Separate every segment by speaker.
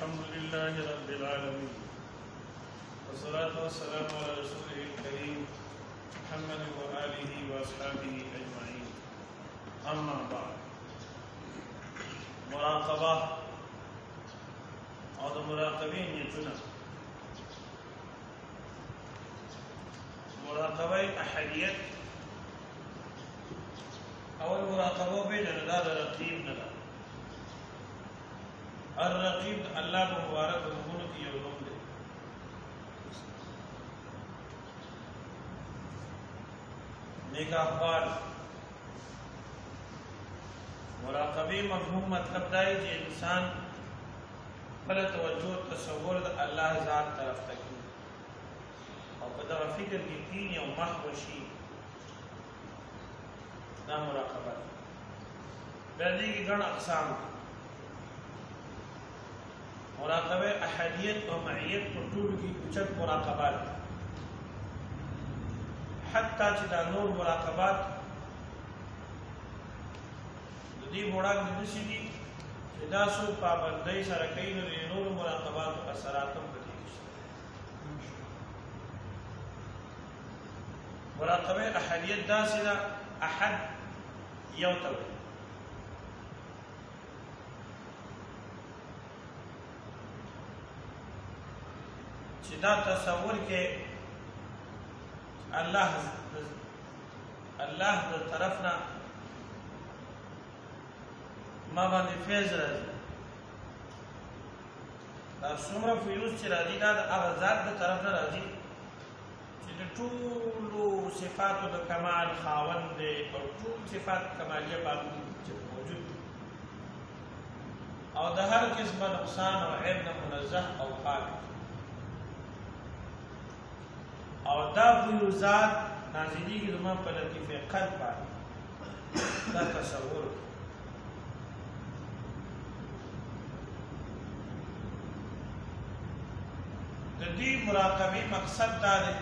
Speaker 1: الحمد لله رب العالمين والصلاة والسلام على رسوله الكريم محمد وآله وأصحابه أجمعين. أما بعد، مراقبة او د مراقبين نیتونه. مراقبه احدیت اول مراقبه بیننا دا رقیب نه ده. الرقیب الله مبارک نومونو کې یو نوم دی. نگهبان. مراقبه مفهوم مطلب دا دی چې انسان بل توجه تصور د الله ذات طرف ته کوي او په دا فکر کې کینی او محو شي. دا مراقبه ده. بیا دې کې ګڼ اقسام دي. مراقبه احدیت او معیت په ټولو کې اوچت مراقبات دي. حتی چې دا نور مراقبات د دې وړاندې نشي دي چې دا څو پابندۍ سره کوي، نو د نورو مراقباتو اثرات هم پکې شته. مراقبه احدیت داسې ده، احد یو ته وایي. چې دا تصور کې الله د طرف نه ما باندې فیض راځي. دا څومره فیوز چې راځي دا د هغه ذات د طرف نه راځي چې د ټولو صفاتو د کمال خاوند دی او ټول صفات کمالیه باندې موجود دي او د هر قسمه نقصان او عیب نه منزه او پاک او دا فیوزات نازلیږي زما په لطیفه قلب باندې. دا تصور د دې مراقبه مقصد دا دی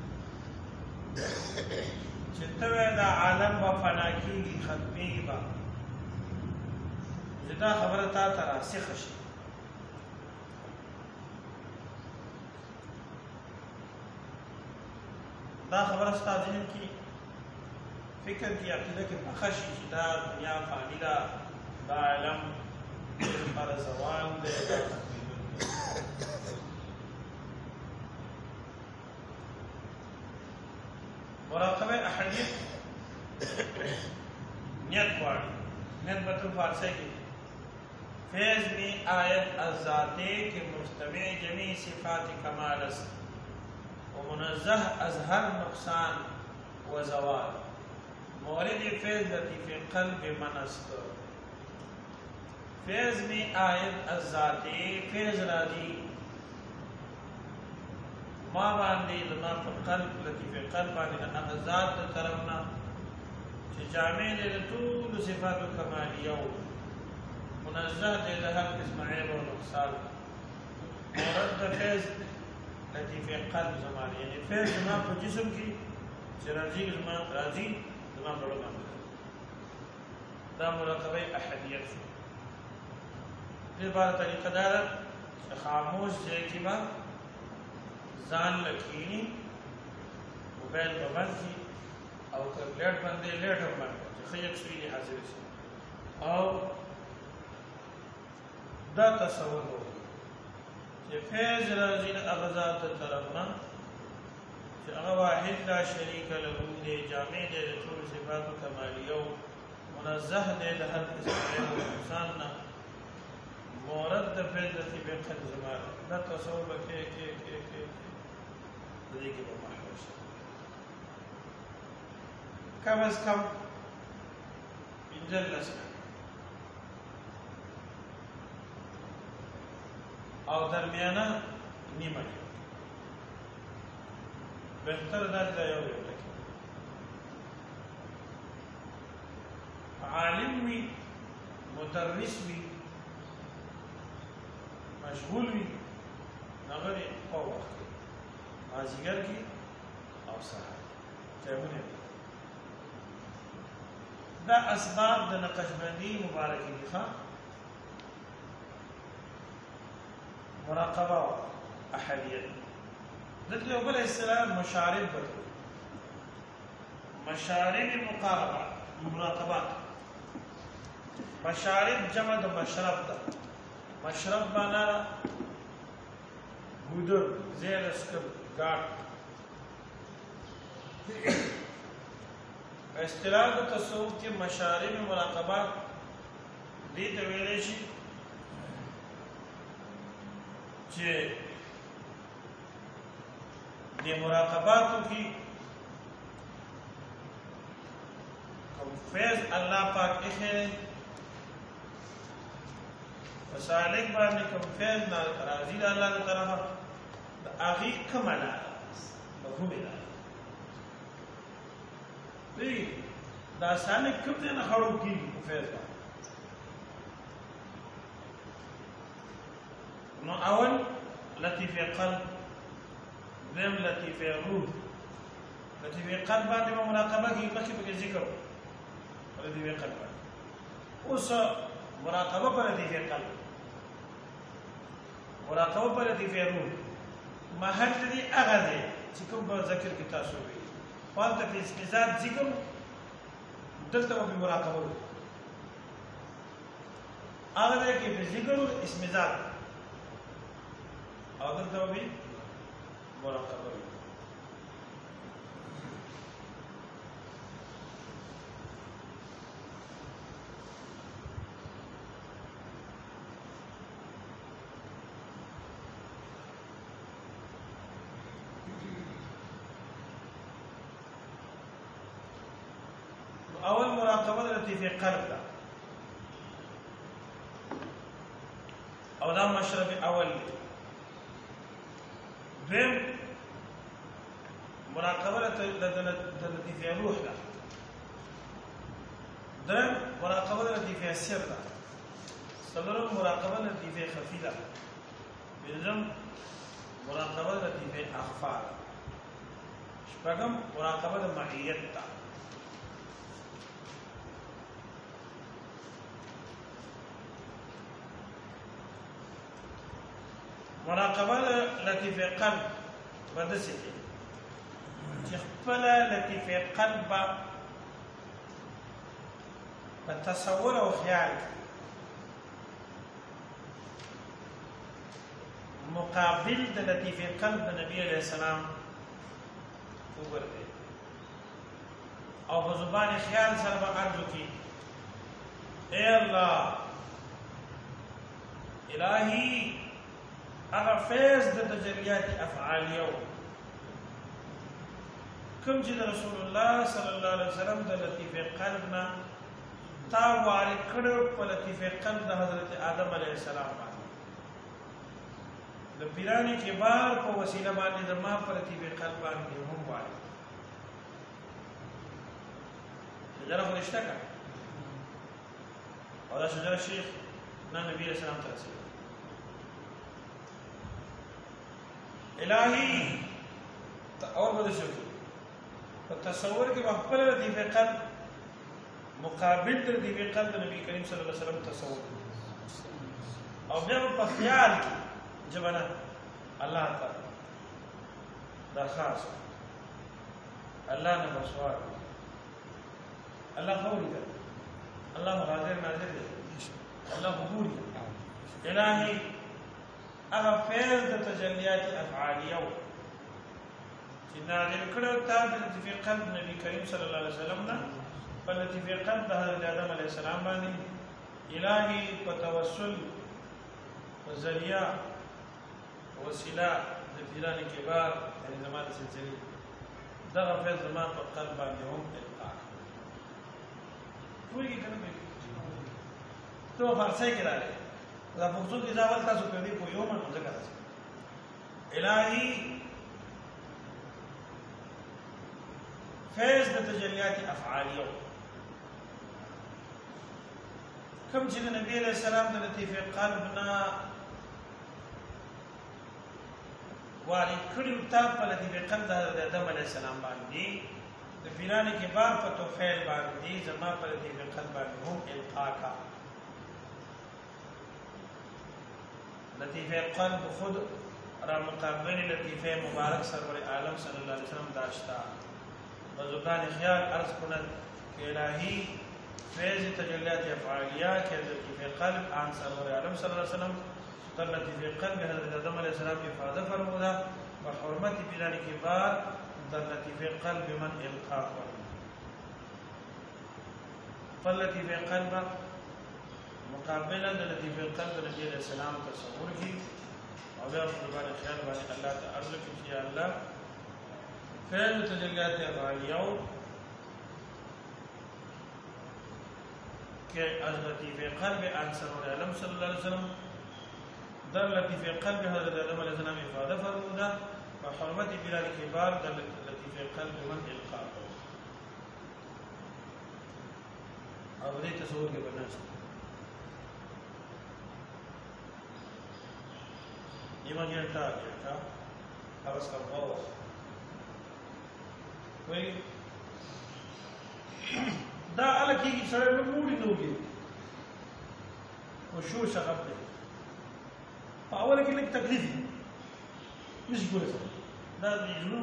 Speaker 1: چې ته دا عالم به فنا کېږي، ختمېږي به، چې دا خبره تا ته راسخه شي. دا خبره ستا ذهن کې فکر کې عقیده کې پخه شي چې دا دنیا فاني ده، دا عالم لپاره زوال دی، دا مراقبه احدیت نیت غواړي. نیت به تو فارسی کې فیض میں آیت از ذاتے کے مجتمع جمیع صفات کمال است و منزہ از ہر نقصان و زوال. مورد فیض لطیف قلب من است. فیض میں آیت از ذاتے فیض راضی ما باندې زما په قلب لطیف قلب باندې د هغه ذات د طرف نه چې جامع دی د ټولو صفاتو کمالیه او منزه دی د هر قسم عیب او نقصان. مورد د فیض لطیف قلب زما دی، یعنې فیض زما په جسم کې چې راځي زما په زړه باندې. دا مراقبه احدیت شو. دې لپاره طریقه دا ده چې خاموش ځای کې به ځان لکینی، موبایل به بند کړي او که لیټ بند دی لیټ هم بند کړي چې ښه یکسوي حاضر شي او دا تصور وکړي چې فیض راځي د هغه ذات د طرف نه چې هغه واحد لا شریک له دی، جامع دی د ټولو صفاتو کمالیه او منزه دی د هر قسم عیب او نقصان نه. مورد د فیض لطیف قلب زما دی. دا تصور به کې دې کې به محو شي. کم از کم پنځه لس او درمیانه نیمه کې بهتر دا چې یو ټکی عالم وي، مدرس وي، مشغول وي، هغه یې په وخت مازیګر کې او سهار ټایمونه دي. دا اسباب د نقشبندي مبارکې دي. مراقبه احدیت دلته یو بل اصطلاح مشارب بدل مشارب مراقبات مشارب جمع د مشرب ده مشرب معنا ګودر زیر اسکب ګاټ اصطلاح د تصوف کې مشارب مراقبات دې ته ویل شي چې د مراقباتو کې کوم فیض الله پاک اخره وسالک باندې کوم فیض راضي د الله تعالی د اغي کماله مفهوم ده دی دا سالک کوم نه خړو کی فیض نو اول لطیف قلب ذم لطیف روح لطیف قلب باندې مراقبه کی پکې پکې ذکر لطیف قلب اوس مراقبه پر لطیف قلب مراقبه پر لطیف روح محل دې هغه دی چې کوم په ذکر کې تاسو وی فالته په اسمزاد ذکر دلته په مراقبه هغه دې کې په ذکر اسمزاد او دلته به مراقبه اول مراقبه التي في قلب ده او دا مشرب اول دویم مراقبه التي في روح ده دریم مراقبه التي في سر ده څلورم مراقبه التي في خفي ده پنځم مراقبه التي في اخفا شپږم مراقبه د معیت ده مراقبه التي في قلب بدسه چې خپل التي في قلب په تصور او خیال مقابل د التي في قلب نبی عليه السلام وګرځي او په زبان خیال سره به ارجو کی اے الله الهی هغه فیض د تجلیات افعالیو کوم چې رسول الله صلی الله علیه وسلم د لطیف قلبنا تا واري کړو په لطیف قلب د حضرت آدم علیه السلام باندې د پیرانی کبار په وسیله باندې د ما په لطیف قلب باندې هم وایي شجره فرشته کا او دا شجره شیخ نبی رسول الله تعالی الہی اور بده شو په تصور کې خپل لطیف قلب مقابل د لطیف قلب نبی کریم صلی الله علیه وسلم تصور او بیا په خیال کې جبنا الله تعالی درخواست الله نه بسوار الله قولی ده الله حاضر ناظر ده الله قبول الہی هغه فیض د تجلیات افعالیو چې نازل کړو تا د لطیف قلب نبی کریم صلی الله علیه وسلم نه په لطیف قلب د حضرت آدم علیه السلام باندې الہی په توسل په ذریعہ وسیله د پیران کبار یعنی زمانه سلسله دغه فیض زمان په قلب باندې هم القا کوئی کنه تو فارسی کې راځي دا پښتو کې ځاول تاسو په دې په یو باندې ځکه راځي الہی فیض د تجلیات افعالیو کوم چې نبی علیہ السلام د لطیف قلبنا واري کړي تا په لطیف قلب د آدم علیہ السلام باندې د پیران کې بار په توفیل باندې زما په لطیف قلب باندې هم القا کا لطیفه قلب خود را مقابل لطیفه مبارک سرور عالم صلی اللہ علیہ وسلم داشتا وزبان خیال عرض کند کہ الہی فیض تجلیات افعالیہ کے لطیفه قلب عن سرور عالم صلی اللہ علیہ وسلم در لطیفه قلب حضرت آدم علیہ السلام افادہ فرمودا وحرمت بلان کبار در لطیفه قلب من القاء فرمودا فاللطیفه قلب مقابلا لطیفه قلب نبی علیہ السلام تصور کی اور زبان خیال بانی اللہ تعالی کی یا اللہ فعل تجلیات افعالیہ کہ از لطیفه قلب عن سرور عالم صلی اللہ علیہ وسلم در لطیفه قلب حضرت آدم علیہ السلام افادہ فرمودا وحرمت بلال کبار در لطیفه قلب من القاء اور یہ تصور کے بنا ایمان یلتا یلتا حبس کا بغاوة وی دا علکی کی سڑے میں موڑی نوگی وہ شور شغب دے پاولا کی لئے تکلیف ہے نشی گولے سر دا دیجنو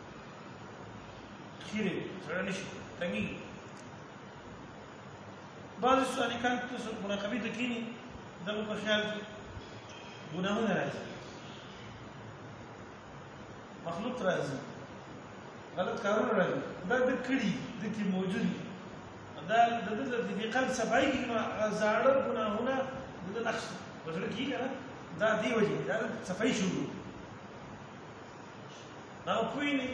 Speaker 1: خیرے سڑے نشی تنگی بعض سوالکان مناقبی تکینی دلو پر خیال کی گناہوں نے رائے مخلوق راځي غلط کارونه راځي دا د کړي د کی موجود دا د قلب صفائی کې زاړه ګناهونه د نقص وزره کیږي دا دی وجه دا صفائی شروع دا کوئی نه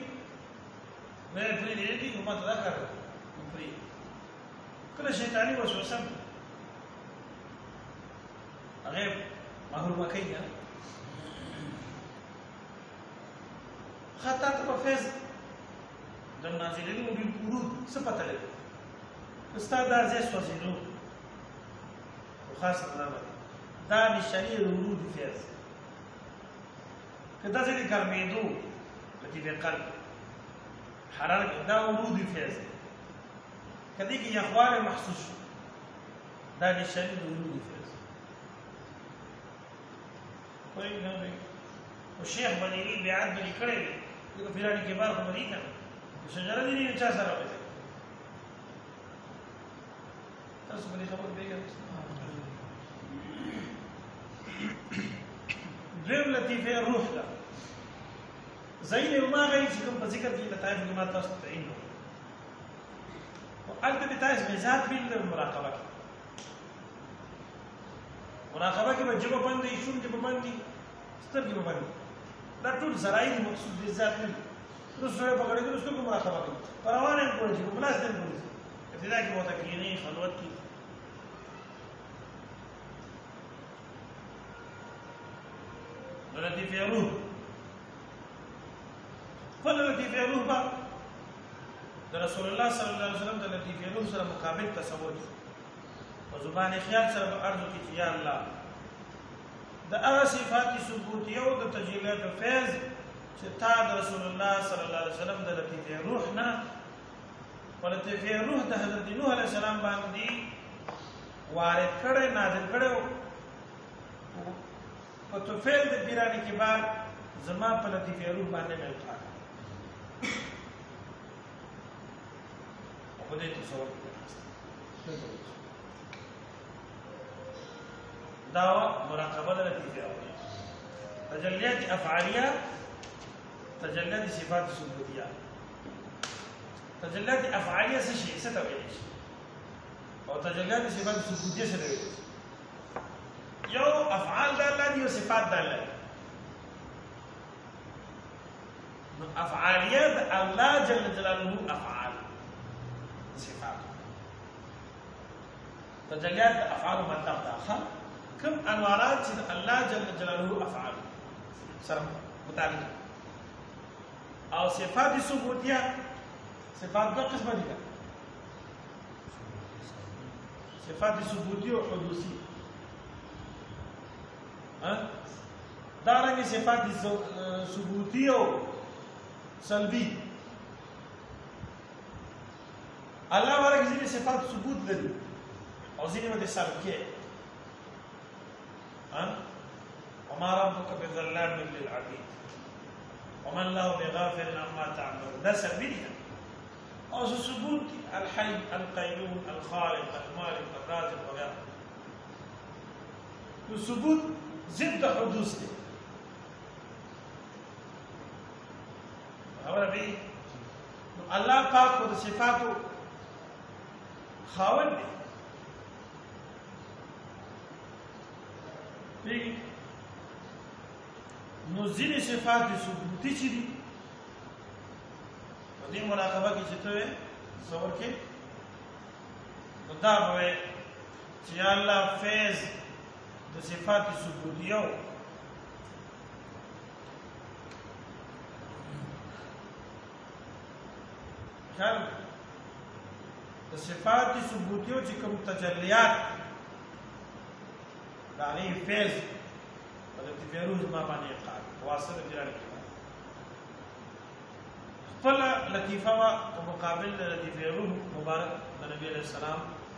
Speaker 1: دي کومه دا کار کوي کله شیطانی وسوسه هغه محرومه کوي خطا ته فیض د نازلینو بل ورود څه پته لري استاد ازه سوځینو خاصه نه دا نشانی ورود فیض کدا چې ګرمېدو لطیفه قلب حرارت دا ورود فیض کدی کې اخبار محسوس دا نشانی ورود فیض کوئی نه وي او شیخ بنیری بیعت بلی کړی یہ پیرانی کے بعد خبر ہی کرنا شجرہ دی نہیں چاہ سارا پیسے تاسو بلی خبر بے گا درم لطیفه روح دا زین وما غیر چکم پا ذکر کی لطائف لما تاسو تعین ہو وقالت بتائز مزاد بیل مراقبہ کی مراقبہ کی با جبا بندی شون جبا بندی ستر جبا بندی دا ټول زرائی مقصود دې ذات نه رسول پکړې دې رسول کو مراقبه کوي پروانه کوي چې بلاس دې کوي ابتدا کې وته کې نه خلوت کی لطیفه روح فلطیفه روح با رسول الله صلی الله علیه وسلم د لطیفه روح سره مقابل تصور کی په زبان خیال سره عرض کی یا الله د هغه صفات ثبوتیه او د تجلیات فیض چې تا د رسول الله صلی الله علیه وسلم د لطیفه روح نه ولطیفه روح د حضرت نوح علیه السلام باندې وارد کړي نازل کړي او تو فعل د پیرانی کې بعد زما په لطیفه روح باندې مې وکړه او دې تصور دعوة مراقبة لطيفة أولية تجليات أفعالية تجليات صفات ثبوتية تجليات أفعالية شيء ستويلش أو تجليات صفات ثبوتية ستويلش يو أفعال دالة دي وصفات دالة أفعاليات الله جل جلاله أفعال صفات تجليات أفعال من تبدأ كم انوارات الله جل جلاله افعال سره متعلق او صفات ثبوتيه صفات دو قسمه دي صفات ثبوتيه وحدوثيه دارنګه صفات ثبوتيه او سلبي الله ورګ ځینې صفات ثبوت لري او ځینې د سلب کې وما ربك بظلام للعبيد وما الله بغافل عما تعملون. دا سلبي دي او ثبوت الحي القيوم الخالق المالك الرازق وغيره. الثبوت ضد حدوث دي. اور ابھی الله پاک کو صفاتو خاوند دی. نو ځینې صفات ثبوتي چې دي په دې مراقبه کې چې ته تصور کې نو دا به چې الله فیض د صفات ثبوتیو خیال د صفات ثبوتیو چې کوم تجلیات دا غي فیض ولکه بیروز ما باندې قال واصل جلال خپل لطیفه او مقابل لطیفه روح مبارک د نبی علیہ السلام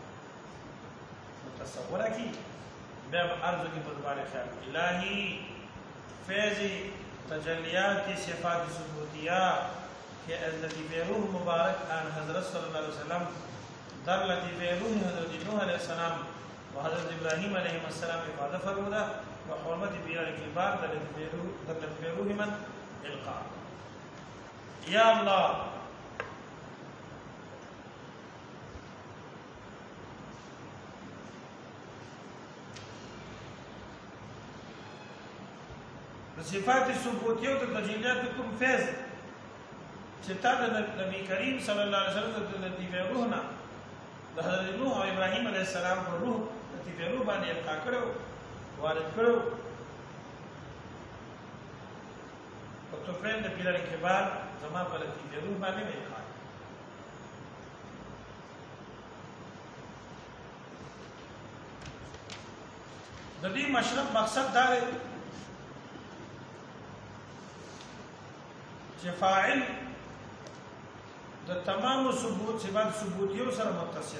Speaker 1: متصوره کی بیا عرض کی بلبار خیال الہی فیض تجلیات صفات ثبوتیہ کہ لطیفه روح مبارک ان حضرت صلی اللہ علیہ وسلم در لطیفه روح حضرت نوح علیہ السلام وحضرت ابراہیم علیہ السلام افادہ فرمودا وحرمت بیان الكبار در لطیفه روح من القاء. یا اللہ صفات ثبوتیہ و تجلیات کوم فیض چې تا د نبی کریم صلی الله علیه وسلم د لطیفه روح نه د حضرت نوح او ابراهیم علیه السلام په روح لطیفه روح باندې القا کړو وارد کړو او تو فرند د پیلر کبار زما په لطیفه روح باندې مې القا د دې مشرب مقصد دا دی چې فاعل د تمام ثبوت صفات ثبوتیو سره متصل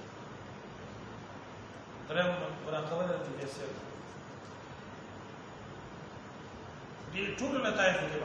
Speaker 1: درم مراقبه د دې سره دې ټول لطائف دي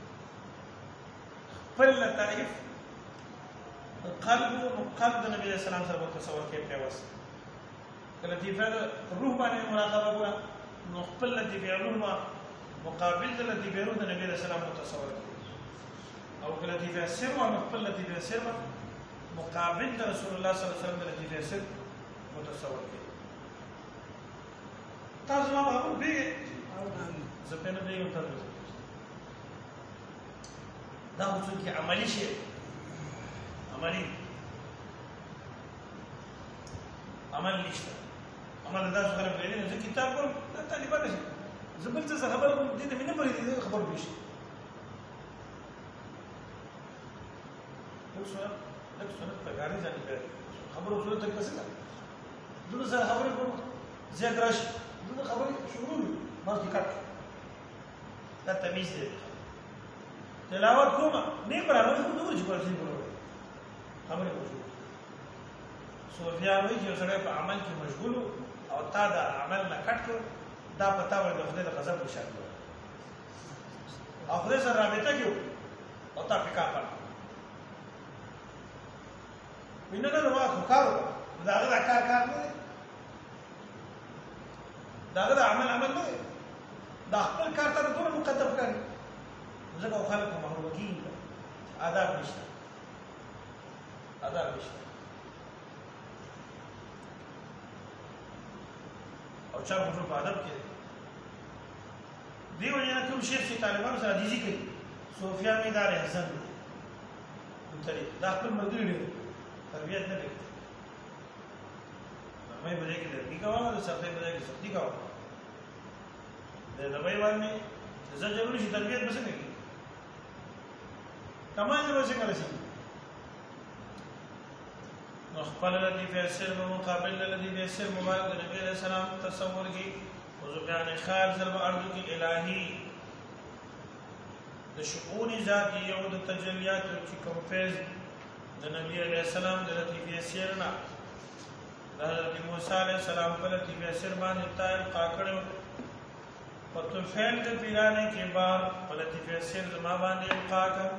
Speaker 1: خپل لطائف قلب نبی اسلام سره متصور کې پیوس کله چې فعل روح باندې مراقبه وکړه نو خپل لطیفه روح مقابل د لطیفه روح د نبی اسلام متصور او کله لطیفه سر او خپل لطیفه سر مقابل د رسول الله صلی الله علیه وسلم د لطیفه سر متصور کې تاسو ما په دې زپنه دی یو تاسو دا څه کې عملی شي عملی عمل نشته عمل دا څنګه په دې چې کتاب کوم دا طالبان شي زبل څه خبر کوم دې نه پرې دې خبر بشي لك سنة تقاري زي كده خبروا سنة تكسر دون سر خبري كم زياد راش دون خبري شغل ما ذكرت لا تميز ده تلاوت كم नहीं पढ़ा रहा हूँ दूर जुबान से बोल रहा خبري كم सोफिया वही जो सड़े पर अमल की मशगूल हो और तादा अमल न कट को दा पता वाले खुदे का गज़ब निशान हो और खुदे से राबिता क्यों और ता फिका पर وینه نه واخو کارو داغه دا کار نه داغه دا عمل نه دا خپل کار ته ټول مقدم کړي ځکه خلک محرومین آداب نشته او چا په ټول ادب کې دیو نه کوم شیخ چې طالبانو سره حدیث کوي صوفیا می دار حسن دا خپل مدري تربیت نه لري مې بده کې لري کاوه د سختۍ بده کې سختي کاوه د نوې باندې زجر شي تربیت به څنګه کی کمال به څنګه راشي نو خپل الذي في السر مقابل الذي في السر مبارک نبی علیہ السلام تصور کی وزبیان خارج الارض کی الہی د شؤون ذاتی او د تجلیات کی کوم فیض د نبی علیہ السلام د لطیفه سیرنا د حضرت موسی علیہ السلام په لطیفه سیر باندې تایل قاکړو فتفعل د پیرانه کبار ولطیفه سر زما باندې القا کا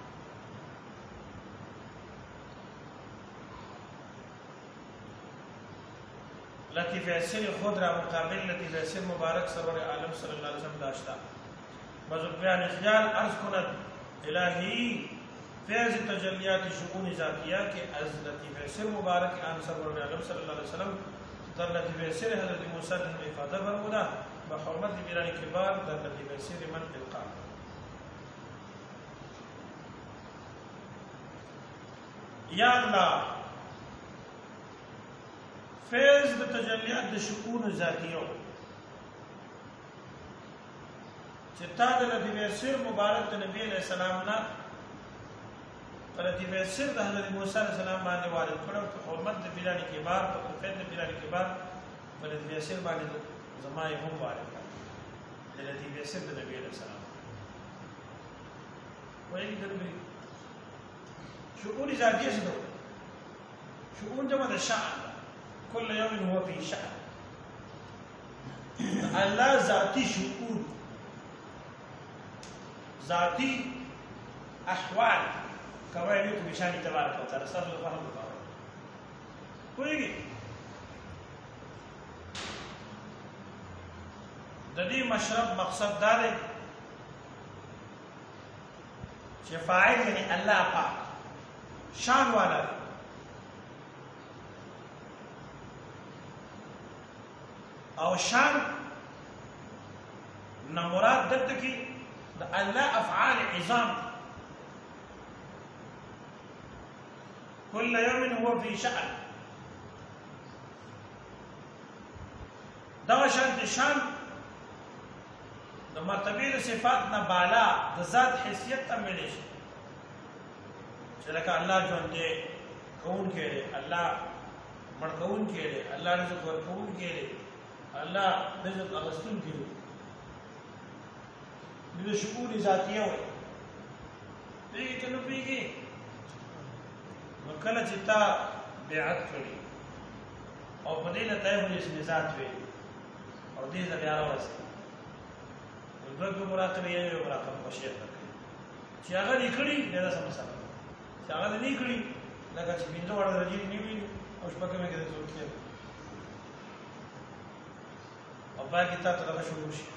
Speaker 1: لطیفه سر خود را مقابل لطیفه سر مبارک سرور عالم صلی الله علیه وسلم داشتا بزرگ بیان خیال عرض کند الہی فیض تجلیات شؤون ذاتیہ کے از لطیفه سر مبارک آن سرور عالم صلی اللہ علیہ وسلم در لطیفه سر حضرت موسیٰ رحمہ افادہ برمودا بحرمت بیران کبار در لطیفه سر من القا یا اللہ فیض د تجلیات د شؤون ذاتیو چې تا د لطیفه سر مبارک د نبی علیہ السلام نه لطیفه سر د حضرت موسی علیہ السلام باندې وارد کړو په حرمت د بیران کبار په فیض د بیران کبار په لطیفه سر باندې زمای هم وارد کړ د لطیفه سر د نبی علیہ السلام وایي دربي شؤون ذاتیه څه ده شؤون جمع د شأن كل يوم هو في شأن الله ذاتي شؤون ذاتي احوال كما يليق بشان تبارك وتعالى استاذ فهم الله کوئی د دې مشرب مقصد دا دی چې فاعل یعنی الله پاک شان والا دی او شان نہ مراد دلته کې د الله افعال عظام كل يوم هو في شأن دا شان د مرتبه صفات نه بالا د ذات حیثیت ته ملي شي چې لکه الله ژوند دې کون کړي الله مړ کون کړي الله رزق ورکون کړي الله رزق اغستون کړي د شؤون ذاتیه وي دې کنه پیږي نو کله چې تا بیعت کړي او په دې له تایه اسم ذات وي او دې ځا بیا راوځي دغه مراقبه یې مراقبه کوشش وکړي چې هغه لیکلي دا سم مسله چې هغه لیکلي لکه چې بنځه وړ درجه نیوي او شپږه مې کېږي څو کې او باقي تاسو دا شروع شي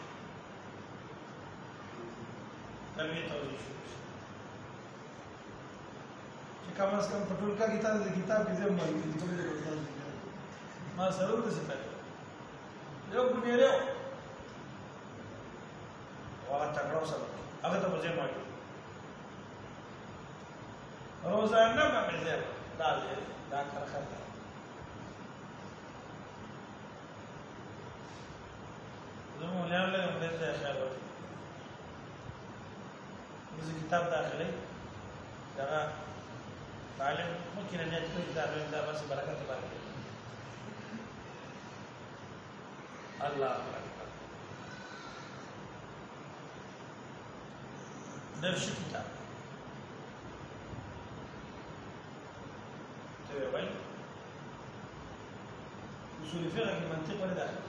Speaker 1: تلوي توضیح شروع شي چې کوم اس کوم پټول کا کتاب کې زم باندې ما سره څه ته یو ګډیرو واه تکړه سره هغه ته ځای مایو روزانه به ځای دا کار خطر زمو له له دې ځای خیال وکړئ مزه کتاب داخلي دا تعلم ممكن ان يكون كتاب ده بس بركات الله الله اكبر درس كتاب تمام اصول الفقه المنطق ولا داخل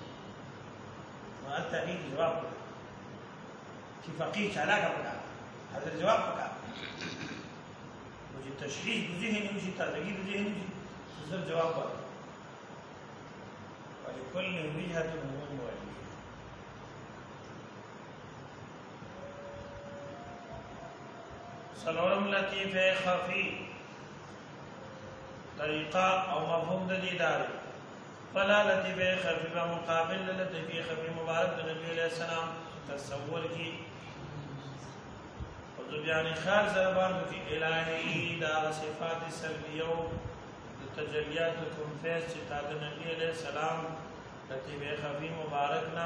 Speaker 1: ما التأكيد جواب في فقيه علاقه بقى هذا الجواب بقى وجه تشخيص بذهن وجه تغيير بذهن وجه تصير جواب بقى ولكل وجهة هو موجه سلام لطيف خفي طريقة أو مفهوم دار فلا لطيف خفي بمقابل لطيف خفي مبارك النبي عليه السلام تصور کی بیان خال زربان کی الہی دا صفات سلبیو تجلیات کنفیس چتا دا نبی علیہ السلام لطیف خفی مبارکنا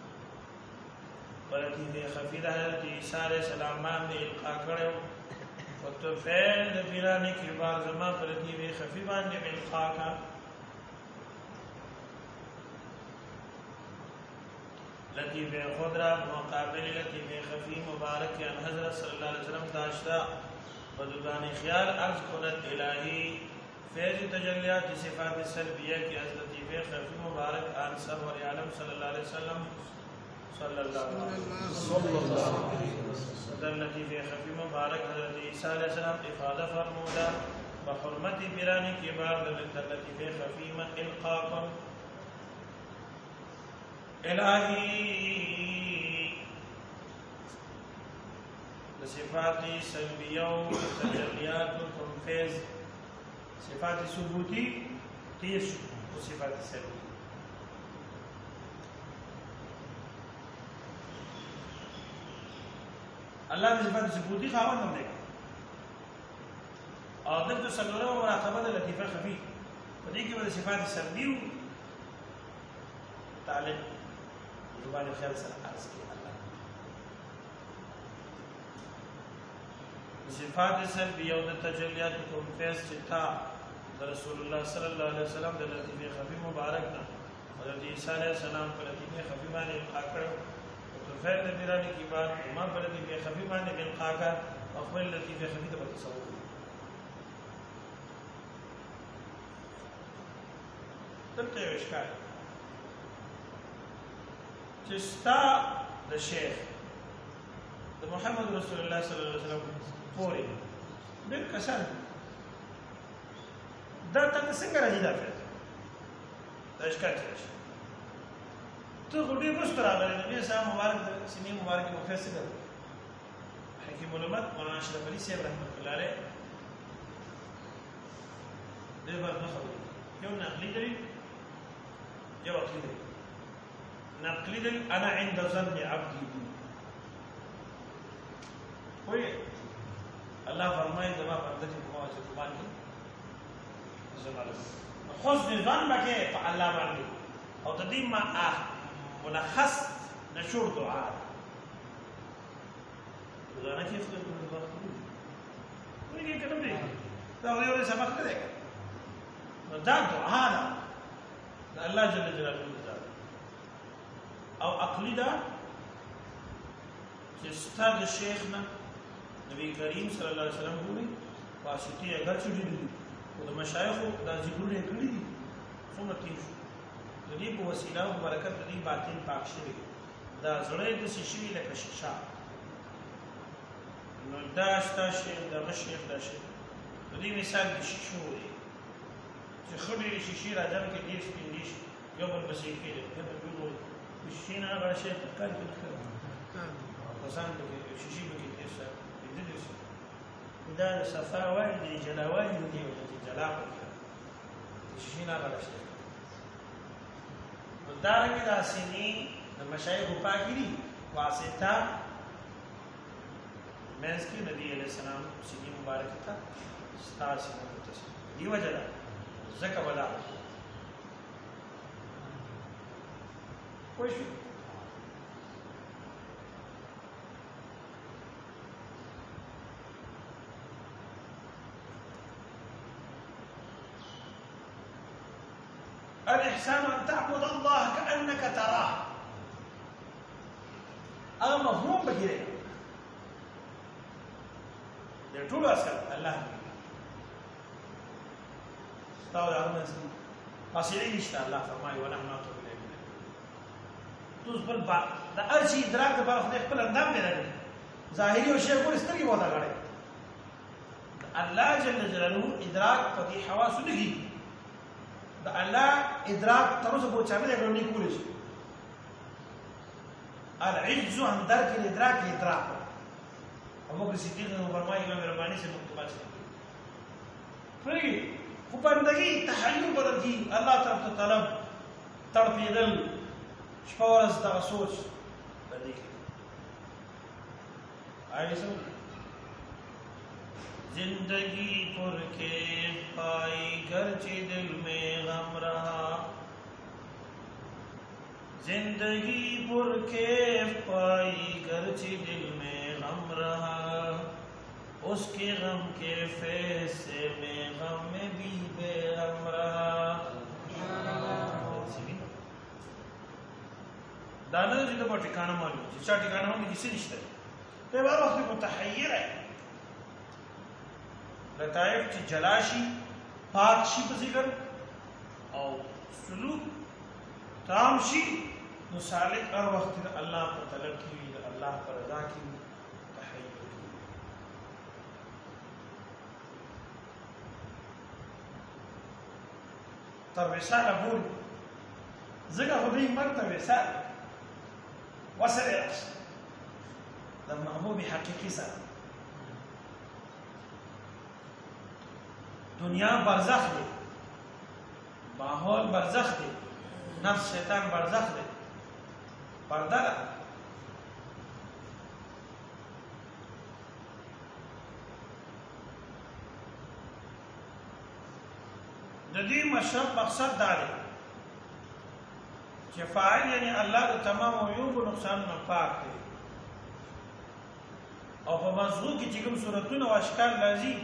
Speaker 1: ولطیف خفی دا حضرت عیسیٰ علیہ السلام باندې القا کړو او تو فعل د پیرانی کی بار زما پر لطیف خفی باندې القا کا لطیف خضرہ مقابل لطیف خفی مبارک ان حضرت صلی اللہ علیہ وسلم داشتا بدودان خیال عرض کنت الہی فیض تجلیات صفات سلبیہ کی از لطیف خفی مبارک ان سرور عالم صلی اللہ علیہ وسلم صلی اللہ علیہ وسلم در لطیف خفی مبارک حضرت عیسیٰ علیہ السلام افادہ فرمودا بحرمت برانی کے بعد در لطیف خفی من القاکم الہی صفات سلبیہ و تجلیات و تنفیذ صفات ثبوتی تیر و صفات سلبی اللہ نے صفات ثبوتی خواہن ہم دیکھا اور دل تو سلورہ و مراقبہ لطیفہ خفی فدی کی وجہ صفات سلبی و تعلق زبان خیال سر عرض کی اللہ صفات سلبیہ و تجلیات و تنفیذ چتا رسول اللہ صلی اللہ علیہ وسلم در لطیف خفی مبارکنا حضرت عیسیٰ علیہ السلام پر لطیف خفی مانے خاکر تو فیر نبیرانی کی بات امام پر لطیف خفی مانے بن خاکر اخبر لطیف خفی تبا تصور تب تیو اشکال چستا دا شیخ دا محمد رسول اللہ صلی اللہ علیہ وسلم پوری بل کسان دا تا څنګه راځي دا فعل دا اشکال شي ته غوډي مستر راغلی نبی صاحب مبارک سنی مبارک مفسر حکیم علماء مولانا اشرف علي صاحب رحمۃ اللہ علیہ دې بعد نه خبرې یو نقلی دلیل یو عقلی دلیل نقلی دلیل انا عند ظن عبدي بي کوئی اللہ فرمائے جب آپ اندر کی قوم سے قربان کی حسن ظن بکے فاللہ باندې او تدیم ما ملخص نشور دعا دعانا کیف کر دعا کوئی نہیں کرم نہیں دا غیور سبق کرے گا دا دعا دا اللہ جل جلالہ او عقلی دا چستا دا شیخنا نبی کریم صلی اللہ علیہ وسلم ہوئی واسطی اگر چھوٹی دی او د مشایخو دا ذکرونه کړی دي څومره تیر شو د دې په وسیله او برکت د دې باطن پاک شوی دا زړه د شیشې لکه شیشه نو دا ستا شیخ دا مشیخ دا شیخ د دې مثال د شیشو دی چې خډې شیشې راځم کې دې سپین دي یو بل بسې کېږي دا په ټول شیشې نه هغه شی کار کوي پسند کې شیشې به کې تیر سره دې دا صفا وای دی جلاوای دی جلاب شینا غلشه دارنګ د اسینی د مشایخ پاکری واسطه مینس کی نبی علیہ السلام سینی مبارک تھا ستا سینه متصل دی وجہ زکه ولا کوئی الإحسان أن تعبد الله كأنك تراه هذا مفهوم بكيرين يقول أسكال الله استوى على الناس فاسعين اشتاء الله فرمائي ونحن نطلب إليه تزبل بعض دا أرشي إدراك دا بارخ ديخ بل اندام دي لگه ظاهري وشيء يقول استرقي بودا گاڑه الله جل جلاله إدراك فدي حواسو نگی دا اللہ ادراک تروس بہت چاہتے ہیں اگر نہیں کولش العجز عن درک الادراک ادراک ابو بکر صدیق نے فرمایا امام ربانی سے مکتوبات سے پھر وہ بندگی تحیر بدل کی اللہ طرف تو طلب تڑپیدل شپورز دا سوچ بندگی آئیے سمجھ زندگی پر کے پائی گرچہ دل میں غم رہا زندگی پر کے پائی گرچہ دل میں غم رہا اس کے غم کے فیصلے میں غم میں بھی بے غم رہا دانا جی تو ٹھکانا معلوم جسا ٹھکانا ہونے کسی رشتہ ہے تو بار وقت متحیر ہے لطائف چی جلاشی پاک شی پا ذکر او سلوک تام شی نو سالک هر وخت د الله په طلب کې وي، د الله په رضا کې وي، تحیه کوي. تر وصاله پورې ځکه خو دوی مرګ ته وصال وصل راشي د محبوب حقیقي سره. دنیا برزخ دی، ماحول برزخ دی، نفس شیطان برزخ دی، پرده ده. د دې مشرب مقصد دا دی چې فاعل یعنی الله د تمام عیوب او نقصان نه پاک دی، او په موضوع کې چې کوم صورتونه او اشکال راځي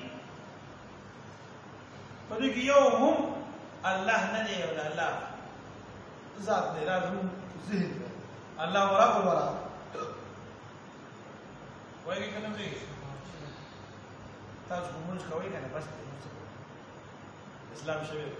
Speaker 1: په دې کې یو هم الله نه دی او د الله ذات دی، راځو ذهن دی الله ورا ورا وایي کنه دی تاسو کوم څه کوي کنه بس اسلام شوی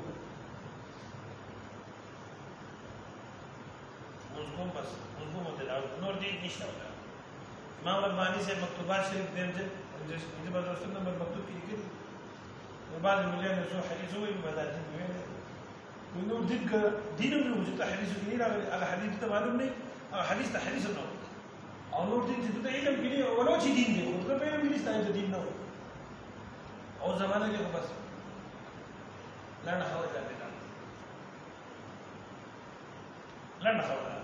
Speaker 1: مزګوم بس مزګوم ته دا نور دې نشته. ما وربانی سے مکتوبات شریف دیم دې دې په دوستو نمبر مکتوب کې کړي او بعض مليان سو حدیث وي بدل دي نور دې دینه نو چې حدیث کې نه راغلي هغه حدیث ته معلوم نه هغه حدیث ته حدیث نه او نور دې چې ته علم کې نه ولو چې دین دی او ته په علم کې ستاسو دین نه او زمانه کې بس لنا حول ذلك لنا حول ذلك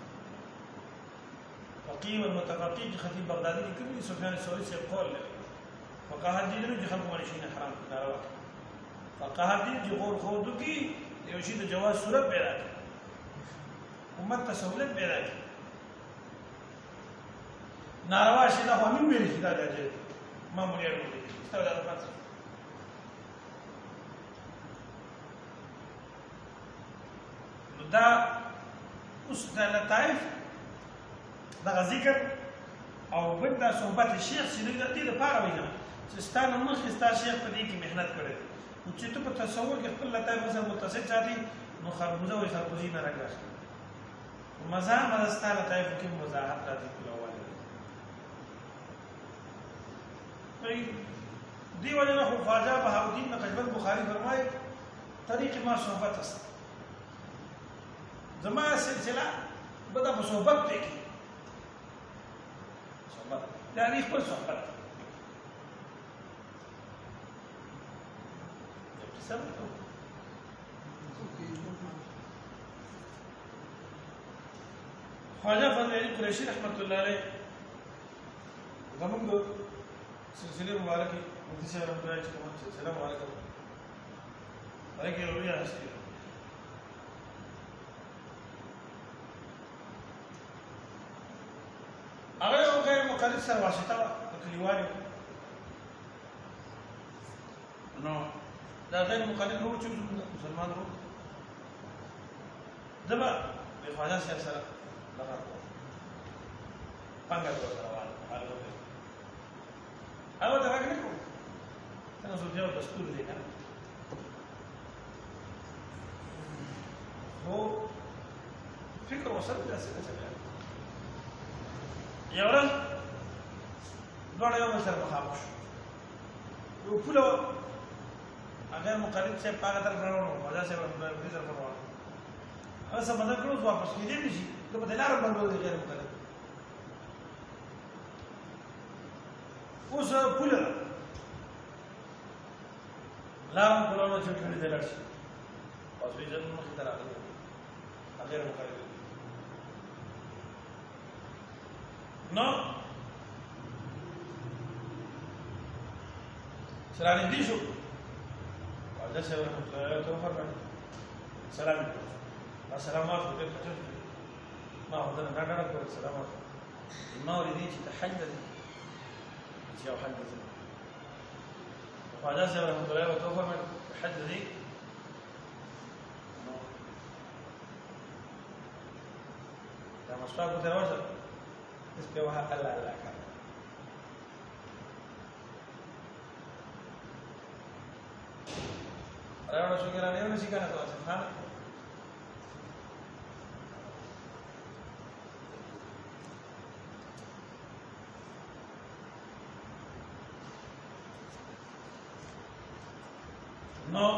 Speaker 1: فقيه والمتفقيه خطيب بغدادي كل سفيان الثوري سے قول فقاه دي له خلق مالشين حرام ناروا فقاه دي جو خود کی یوشید جواز صورت پیدا کی امت ته سہولت پیدا کی ناروا شي دا هم ویل کی دا راځي ما مونږ یې ویل ستاسو د پاتې دا اوس د لطائف دغه ذکر او بل دا صحبت شیخ چې د دې لپاره وینا چې ستانه مخکې ستا شیخ په دې کې محنت کړی او چې ته په تصور کې خپل لطائف مثلا متصل ساتي نو خربوزه وي خربوزي نه راګرځي مزه ستا لطائف کې وضاحت راځي په اول دی وجه خو خواجه بهاءالدین نقشبند بخاری فرمایي طریق ما صحبت است زما سلسله بدا په صحبت کې صحبت یعنی خپل صحبت خواجه فضل علی قریشی رحمت الله علیه زمونږ سلسله مبارکه مفتی صاحب رحمت الله علیه سلسله مبارکه هغه کې ورویا هستی هغه یو غیر مقلد سره واسطه د کلیوالو نو دا غیر مقلد هو چې مسلمان هو دبا په خواجه صاحب سره لغه څنګه سره هغه دا راغلی کوم څنګه زه یو دستور دی نه هو فکر وصل له څه څه یو ورځ دوړ یو سره مخامخ یو پوله اگر مقلد سے پاګه تر کړو وجہ سے دې سره کړو هغه څه بدل کړو واپس کېدې نشي ته په دلار باندې غیر مقلد اوس پوله لارم کولو چې ټول دې لارشي اوس یې ځنه مخ ته راغلی غیر مقلد نو سلام دې شو واځه سره ته فرمایي سلام السلام علیکم ما هو ده نه کړو سلام ما ورې چې تحدث چې او حدث واځه سره ته فرمایي تحدث دا مسواک ته راوځه اس पे वहाँ अल्लाह अल्लाह का अरे वाला शुक्र है नहीं सिखाना तो अच्छा खाना نو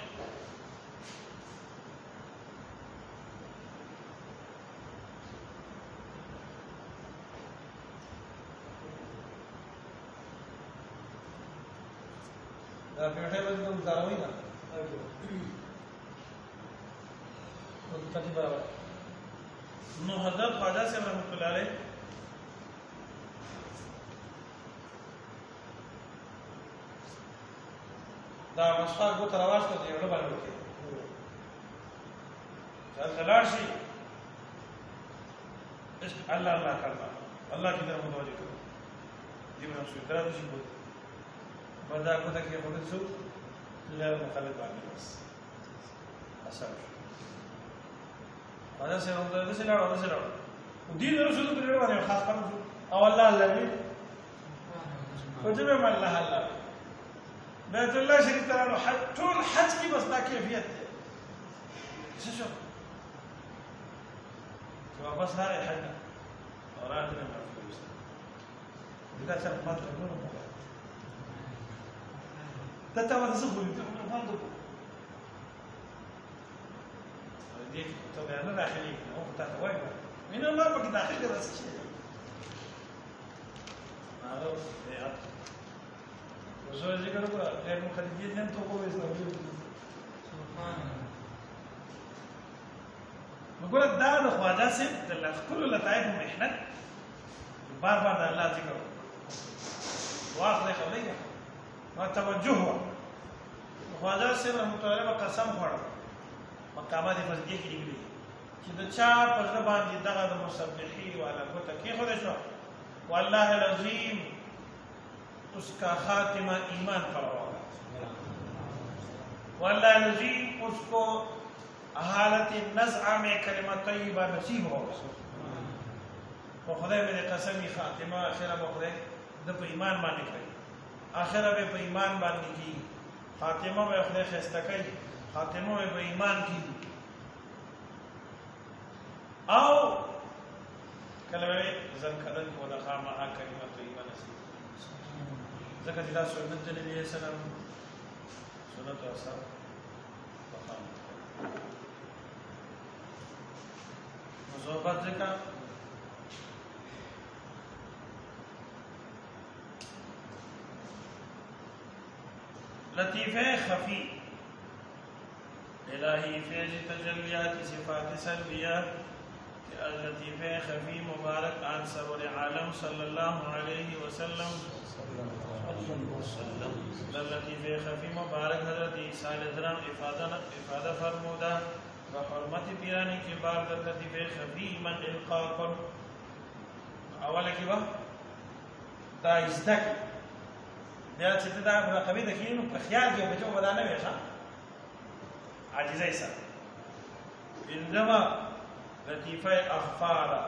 Speaker 2: دا پیټه به کوم ځاروي نه او ته برابر
Speaker 1: نو حضرت خواجہ سے رحمۃ اللہ علیہ دا مسخار کو ترواز ته دی ورو باندې وکړي ځل تلاړ شي الله الله کرنا الله کی طرف متوجه کړو دی نو شو درته شي بو بدا کو ته کې خود څو غیر مخالف باندې بس اثر خواجہ سے رحمۃ اللہ علیہ وسلم ودي رسول الله باندې خاص کړو او الله الله وی وجب الله الله بیت الله شریف ته راغلو حج ټول حج کې بس دا کیفیت دی څه شو چې واپس راغی حج او راغلی نه فلوس دا څه ماته نو دا ته ورته څه خوري ته نه دې ته نه داخلي نو ته وایي مين الله پکې داخل کړه څه شي وزوج ذکر کړه غیر مخالفین نن ته کوی اسلامي سبحان الله وګوره دا د خواجه سي د خپل لطایف محنت بار بار د الله ذکر واخله قضيه ما توجه خواجه سي رحمت الله علیه قسم خوړ مقامات فضیه کې دی چې د چا په زبان دي دغه د مسبحي والا کوته کې خو شو والله العظیم उसका खातिमा ईमान पर होगा वल्लाह नज़ीम उसको हालत नज़अ में कलिमा तय्यबा नसीब होगा वो खुदा मेरे कसमी खातिमा आखिर में खुदा द पे ईमान माने करी आखिर में पे ईमान मानने की खातिमा में खुदा खस्तकई खातिमा में पे ईमान की आओ कलमे जन कदन को दखा महा कलिमा तय्यबा नसीब ذکر جدا سنت نبی علیہ السلام سنت و اثر فخام مصوبات ذکر لطیفہ خفی الہی فیض تجلیات صفات سلبیات لطیفہ خفی مبارک آن سرور عالم صلی اللہ علیہ وسلم لطیف خفی مبارک حضرت عیسیٰ علیہ السلام افادہ فرمودا بحرمت پیرانی کے بعد لطیف خفی من القا کن اولا کی با دا ازدک بیا چیتا دا مراقبی دکینو پخیال کیا بچو بدانا بیشا عاجزہ ایسا انما لطیفہ اخفارا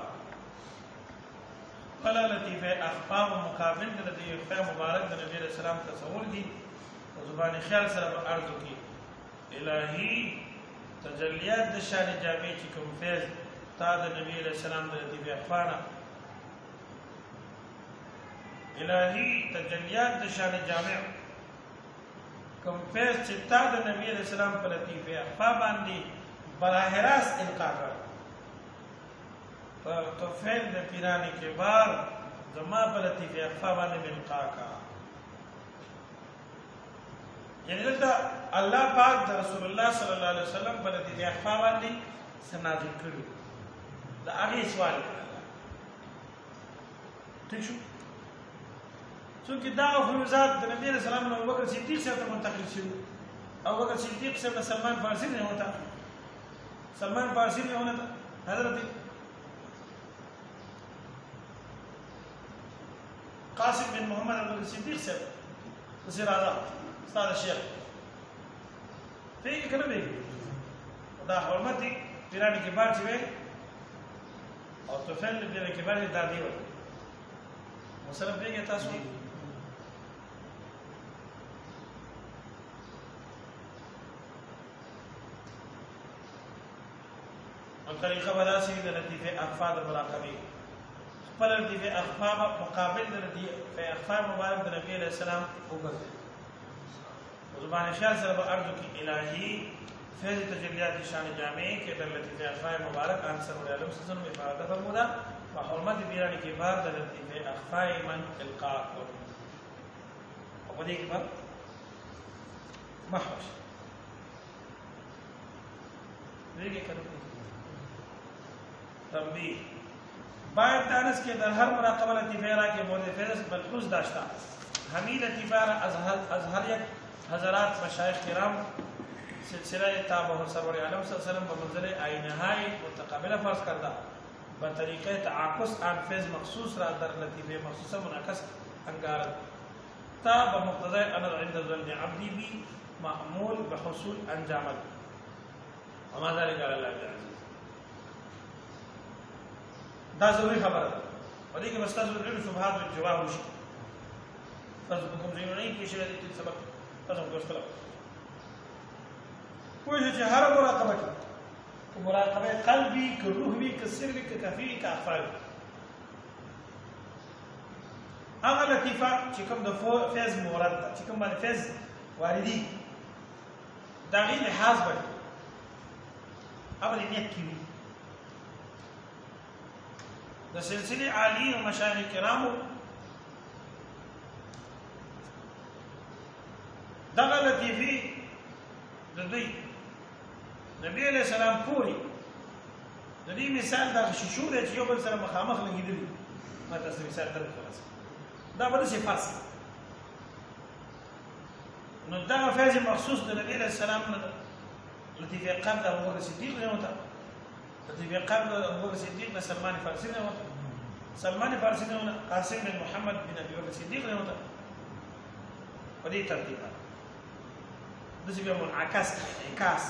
Speaker 1: قال لطیفه اخبار مقابل د لطیفه مبارک د نبی رسول الله تصور دي او زبان خیال سره په ارزو کې الہی تجلیات د شان جامع چې کوم فیض تا د نبی رسول الله د لطیفه اخبار الہی تجلیات د شان جامع کوم فیض چې تا د نبی رسول الله په لطیفه اخبار باندې براه راست القا کړ تو فعل د پیرانی کے بار زما په لطیف اخفا باندې ملقا کا یعنی دلته الله پاک د رسول الله صلی الله علیه وسلم په لطیف اخفا باندې سنازل کړو دا هغه سوال ٹھیک شو څنګه دا فیضات د نبی رسول الله ابو بکر صدیق سره منتقل شو ابو بکر صدیق سره سلمان فارسی نه ہوتا سلمان فارسی نه ہوتا حضرت قاسم بن محمد ابو الصديق سب وزير اعظم استاذ الشيخ في كلام ايه دا حرمتي پیرانی کے بعد چوے اور تو فعل پیرانی کے بعد دادی و مسلم دے گیا تاسو اور طریقہ بدا سی لطیفه اخفاء المراقبه خپل لطیفه اخفاء مقابل د لطیفه اخفاء مبارک د نبی علیہ السلام وګرځي زبان خیال سره به ارجو کې الهی فیض تجلیات شان جامع کې د لطیفه اخفاء مبارک انصر عالم سن میں افاده فرمودا وحرمت بیان کې بار د لطیفه اخفاء من القاء او دې کې بعد محوش دیگه کړو تنبیه باید دانست که در هر مراقبه لطیفه را که مورد فیض ملحوظ داشته همین لطیفه را از هر یک حضرات مشایخ کرام سلسله تابع سرور عالم صلی اللہ علیہ وسلم بمنزل آینه های متقابله فرض کرده به طریقه تعاکس آن فیض مخصوص را در لطیفه مخصوصه منعکس انگارد تا بمقتضای انا عند ظن عبدی بی معمول بحصول انجامد وما ذلك على الله العزيز دا ضروري خبره ده په دې کې مستاذ ډېر شبهات او جواب وشي تاسو کوم ځای نه کې شوی دي سبق تاسو کوم کوئی چې هر مراقبه کې مراقبه قلبي که روحي که سري که کفي که اخفال هغه لطیفه چې کوم د فیض مورد ده چې کوم باندې فیض واردي دا غي لحاظ به اول نیت کی د سلسله عالی او مشایخ کرامو دغه لطیفه د دوی نبی علیہ السلام پوری د دې مثال د شیشو د یو بل سره مخامخ لګیدلی ما تاسو مثال درکړم دا بل څه فرض نو دا فیض مخصوص د نبی علیہ السلام لطیفه قبل ابو بکر صدیق نه وته لطیفه قبل ابو بکر صدیق نه سلمان فارسی نه وته سلمان فارسی نه قاسم بن محمد بن ابي بکر صدیق نه وته په دې ترتیب د څه به منعکس انعکاس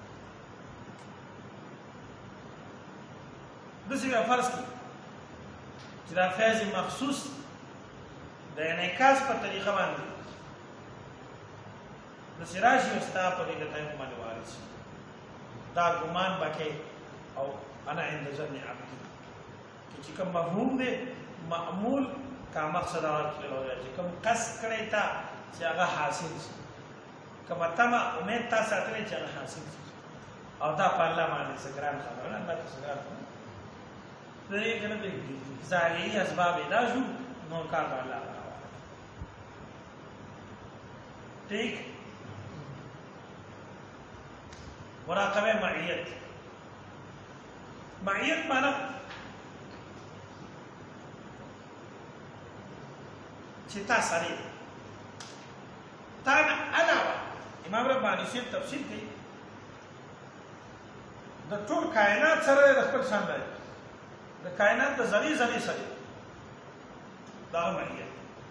Speaker 1: د څه به فرض کی چې دا فیض مخصوص د انعکاس په طریقه باندې د سراشي استا په دې ټایم باندې وارث دا ګمان بکې او انا عند ظن عبدي چې کوم مفهوم دی معمول کا مقصد راځي چې کوم قص کړی تا چې هغه حاصل شي کوم تما امید تا ساتلې چې هغه حاصل شي او دا په الله باندې سګران خبره نه تاسو سګران دې کنه دې ظاهري اسباب دا شو نو کار الله ٹھیک مراقبه معیت معنا چې تا سره تا علاوه امام رباني شي تفصیل کوي د ټول کائنات سره د خپل شان دی د کائنات د ذری سره دا معیت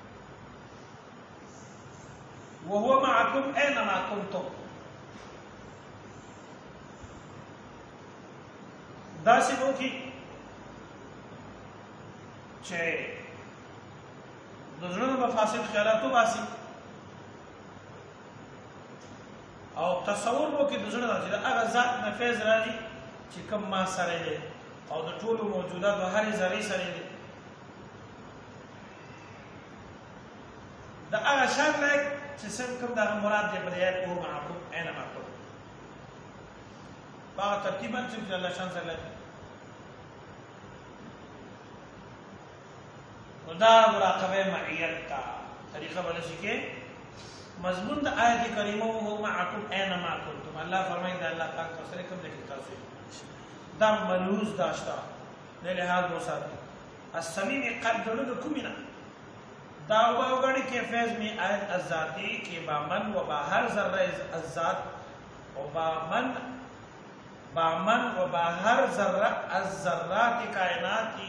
Speaker 1: وهو معكم اينما كنتم داسې وو کې چې د زړه مفاسد خیالات وباسي او تصور وو کې د زړه چې هغه ذات نفیز راځي چې کوم ما سره دی او د ټولو موجودات هر ذره سره دی دا هغه شان لای چې څنګه کوم دا مراد دی په یاد او معکم اينما كنتم باغ ترتیبا چې الله شان سره لای دا مراقبه معیت تا طریقه ولسی کې مضمون د آیت کریمه هو معکم اينما كنتم الله فرمایي دا الله پاک سره کوم ځای کې تاسو دا ملوز داشتا نه لحاظ وساتي السميع قدر کومنا دا وګړي کې فیض می آیت الذاتی کې با من و با هر ذره الذات و با من و با هر ذره الذرات کائناتی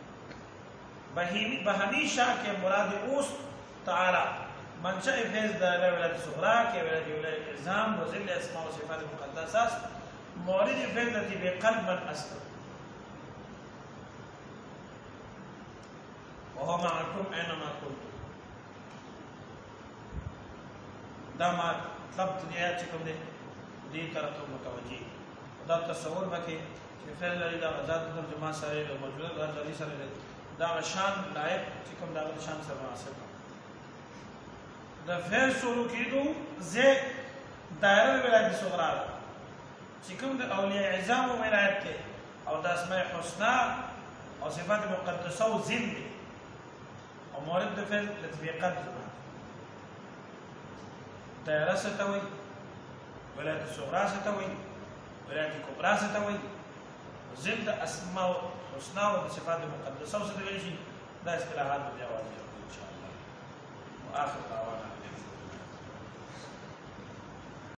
Speaker 1: بهمیشہ کے مراد اوس تعالی منشأ فیض دا ولایت صغرا کے ولایت الزام و ذل اسماء و صفات مقدسات مورد فیض التي بقلب الاصل وهو معكم اينما كنتم دا ما ثبت دیا چې کوم دې طرف متوجي دا تصور وکي چې فعل لري دا آزاد د جما سره د موجوده د ځلي سره دا شان لایق چې کوم دا شان سره مناسب د فعل شروع کېدو زه دایره ولایت صغرا ده چې کوم د اولیاء اعظام ولایت کې او د اسماء حسنا او صفات مقدسه او ذل دي او مورد د فعل لطفي قدر دایره ستوي ولایت صغرا ستوي ولایت کبرا ستوي ذل د اسماء حسنا او صفات مقدسه او ستوي شي دا اصطلاحات د جواز ان شاء الله واخر